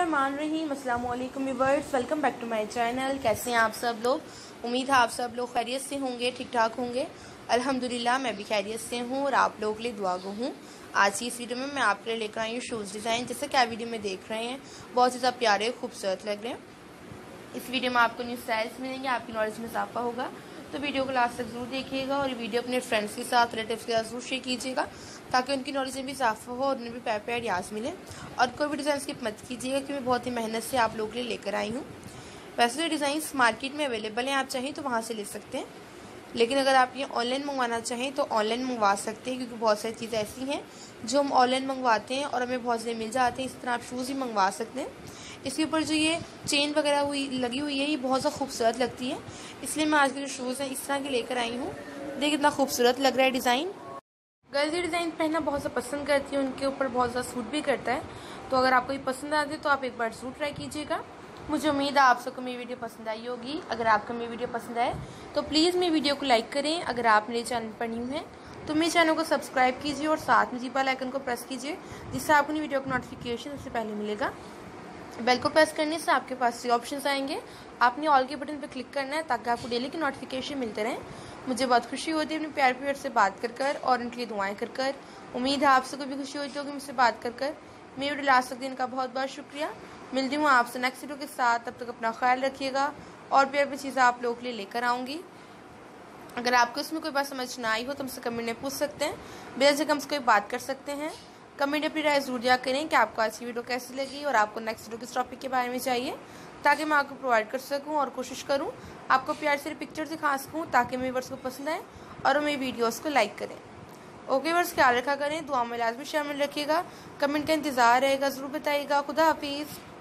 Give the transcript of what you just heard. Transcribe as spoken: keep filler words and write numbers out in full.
बिस्मिल्लाहिर्रहमानिर्रहीम। अस्सलाम वालेकुम viewers, welcome back to my channel. कैसे हैं आप सब लोग? उम्मीद है आप सब लोग खैरियत से होंगे, ठीक ठाक होंगे। अल्हम्दुलिल्लाह मैं भी खैरियत से हूँ और आप लोगों के लिए दुआ गो हूँ। आज की इस वीडियो में मैं आपके लिए लेकर आई हूँ शूज़ डिज़ाइन। जैसे कि आप वीडियो में देख रहे हैं, बहुत ही ज़्यादा प्यारे खूबसूरत लग रहे हैं। इस वीडियो में आपको न्यू स्टाइल्स मिलेंगे, आपकी नॉलेज में इजाफा होगा। तो वीडियो को लास्ट तक जरूर देखिएगा और वीडियो अपने फ्रेंड्स के साथ, रिलेटिव्स के साथ जरूर शेयर कीजिएगा ताकि उनकी नॉलेज में भी इजाफा हो और उन्हें भी प्यार प्यार आइडियाज़ मिले। और कोई भी डिज़ाइन स्किप मत कीजिएगा क्योंकि मैं बहुत ही मेहनत से आप लोगों के लिए लेकर आई हूँ। वैसे तो डिज़ाइंस मार्केट में अवेलेबल हैं, आप चाहें तो वहाँ से ले सकते हैं, लेकिन अगर आप ये ऑनलाइन मंगवाना चाहें तो ऑनलाइन मंगवा सकते हैं क्योंकि बहुत सारी चीज़ें ऐसी हैं जो हम ऑनलाइन मंगवाते हैं और हमें बहुत सारे मिल जाते हैं। इस तरह आप शूज़ ही मंगवा सकते हैं। इसके ऊपर जो ये चेन वगैरह हुई लगी हुई है, ये बहुत ज़्यादा खूबसूरत लगती है, इसलिए मैं आज के जो शूज़ हैं इस तरह के लेकर आई हूँ। देखिए कितना खूबसूरत लग रहा है डिज़ाइन। गर्ल्स ये डिज़ाइन पहनना बहुत ज़्यादा पसंद करती है, उनके ऊपर बहुत ज़्यादा सूट भी करता है। तो अगर आपको ये पसंद आते तो आप एक बार ज़रूर ट्राई कीजिएगा। मुझे उम्मीद है आप सबको मेरी वीडियो पसंद आई होगी। अगर आपको मेरी वीडियो पसंद आए तो प्लीज़ मेरी वीडियो को लाइक करें। अगर आप मेरे चैनल पर न्यू हैं तो मेरे चैनल को सब्सक्राइब कीजिए और साथ में जी बेल आइकन को प्रेस कीजिए, जिससे आपको वीडियो का नोटिफिकेशन सबसे पहले मिलेगा। बेल को प्रेस करने से आपके पास ये ऑप्शंस आएंगे, आपने ऑल के बटन पर क्लिक करना है ताकि आपको डेली के नोटिफिकेशन मिलते रहें। मुझे बहुत खुशी होती है अपने प्यार प्यार से बात कर कर और उनके लिए दुआएं कर कर। उम्मीद है आप सबको भी खुशी होती होगी मुझसे बात कर कर। मेरी वीडियो लास्ट तक देने का बहुत बहुत शुक्रिया। मिलती हूँ आपसे नेक्स्ट वीडियो के साथ, तब तक अपना ख्याल रखिएगा और प्यार प्यार चीज़ें आप लोगों के लिए लेकर आऊँगी। अगर आपको इसमें कोई बात समझ ना आई हो तो हमसे कमेंट में पूछ सकते हैं, बेझिझक हमसे कोई बात कर सकते हैं। कमेंट अपनी राय जरूर दिया करें कि आपको आज की वीडियो कैसी लगी और आपको नेक्स्ट वीडियो किस टॉपिक के बारे में चाहिए, ताकि मैं आपको प्रोवाइड कर सकूं और कोशिश करूं आपको प्यार से पिक्चर दिखा सकूं ताकि मेरे वर्स को पसंद आए और मेरी वीडियोस को लाइक करें। ओके वर्स, ख्याल रखा करें, दुआ में लाजमी शामिल रखिएगा। कमेंट का इंतज़ार रहेगा, ज़रूर बताइएगा। खुदा हाफिज़।